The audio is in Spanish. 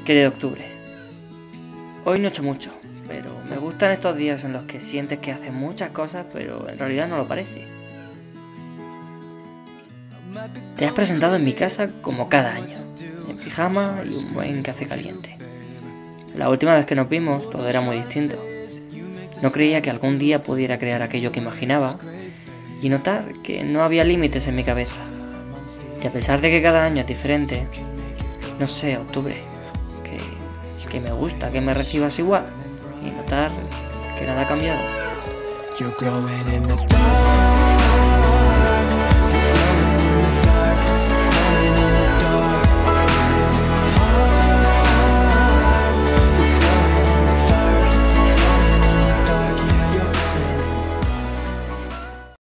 Querido octubre, hoy no he hecho mucho, pero me gustan estos días en los que sientes que haces muchas cosas, pero en realidad no lo parece. Te has presentado en mi casa como cada año, en pijama y un buen café caliente. La última vez que nos vimos todo era muy distinto. No creía que algún día pudiera crear aquello que imaginaba y notar que no había límites en mi cabeza. Y a pesar de que cada año es diferente, no sé, octubre, que me gusta que me recibas igual y notar que nada ha cambiado.